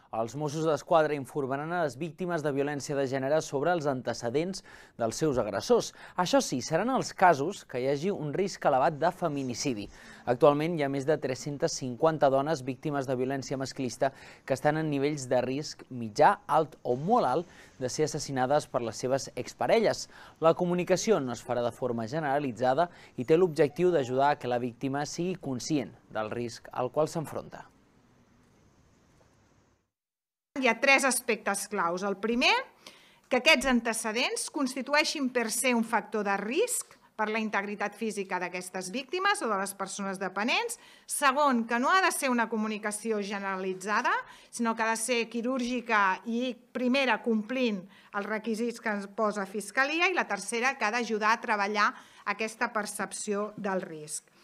Els Mossos d'Esquadra informaran a les víctimes de violència de gènere sobre els antecedents dels seus agressors. Això sí, seran els casos que hi hagi un risc elevat de feminicidi. Actualment hi ha més de 350 dones víctimes de violència masclista que estan en nivells de risc mitjà, alt o molt alt de ser assassinades per les seves exparelles. La comunicació no es farà de forma generalitzada i té l'objectiu d'ajudar a que la víctima sigui conscient del risc al qual s'enfronta. Hi ha tres aspectes claus. El primer, que aquests antecedents constitueixin per se un factor de risc per la integritat física d'aquestes víctimes o de les persones dependents. Segon, que no ha de ser una comunicació generalitzada, sinó que ha de ser quirúrgica i, primera, complint els requisits que ens posa Fiscalia, i la tercera, que ha d'ajudar a treballar aquesta percepció del risc.